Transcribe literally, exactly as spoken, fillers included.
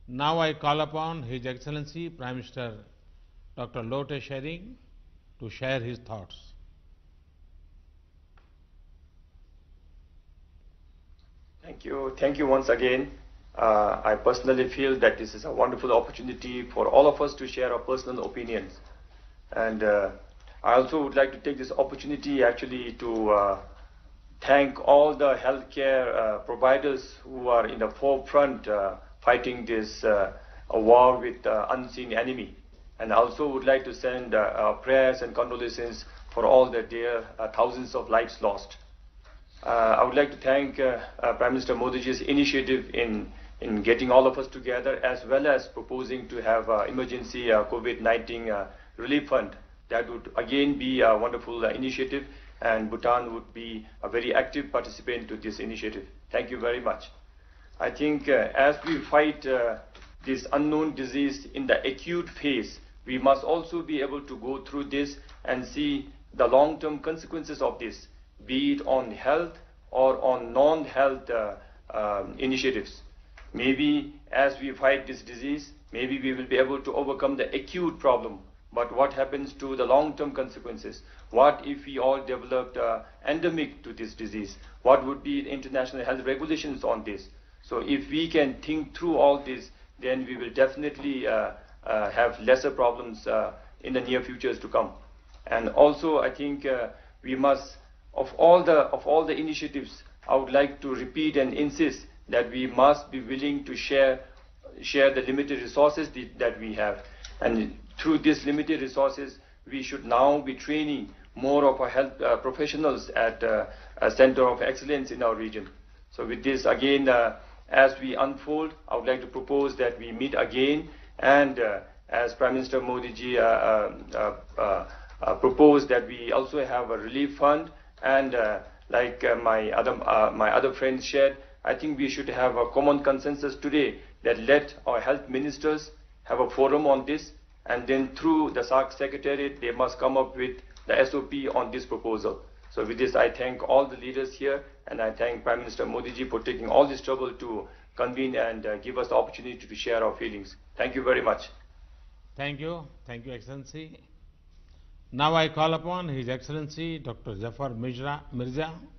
Now I call upon His Excellency Prime Minister Doctor Lotay Tshering to share his thoughts. Thank you. Thank you once again. Uh, I personally feel that this is a wonderful opportunity for all of us to share our personal opinions. And uh, I also would like to take this opportunity actually to uh, thank all the healthcare uh, providers who are in the forefront uh, fighting this uh, war with uh, unseen enemy. And I also would like to send uh, uh, prayers and condolences for all the dear uh, thousands of lives lost. Uh, I would like to thank uh, uh, Prime Minister Modi's initiative in, in getting all of us together, as well as proposing to have uh, emergency uh, COVID nineteen uh, relief fund. That would again be a wonderful uh, initiative, and Bhutan would be a very active participant to this initiative. Thank you very much. I think uh, as we fight uh, this unknown disease in the acute phase, we must also be able to go through this and see the long-term consequences of this, be it on health or on non-health uh, um, initiatives. Maybe as we fight this disease, maybe we will be able to overcome the acute problem. But what happens to the long-term consequences? What if we all developed uh, endemic to this disease? What would be the international health regulations on this? So if we can think through all this, then we will definitely uh, uh, have lesser problems uh, in the near futures to come. And also, I think uh, we must, of all the of all the initiatives, I would like to repeat and insist that we must be willing to share share the limited resources that we have. And through these limited resources, we should now be training more of our health uh, professionals at uh, a center of excellence in our region. So with this, again, uh, as we unfold, I would like to propose that we meet again, and uh, as Prime Minister Modi ji uh, uh, uh, uh, proposed, that we also have a relief fund, and uh, like uh, my other uh, my other friends shared, I think we should have a common consensus today that let our health ministers have a forum on this, and then through the SAARC Secretariat, they must come up with the S O P on this proposal. So with this, I thank all the leaders here, and I thank Prime Minister Modi ji for taking all this trouble to convene and uh, give us the opportunity to share our feelings. Thank you very much. Thank you. Thank you, Excellency. Now I call upon His Excellency Doctor Zafar Mirza.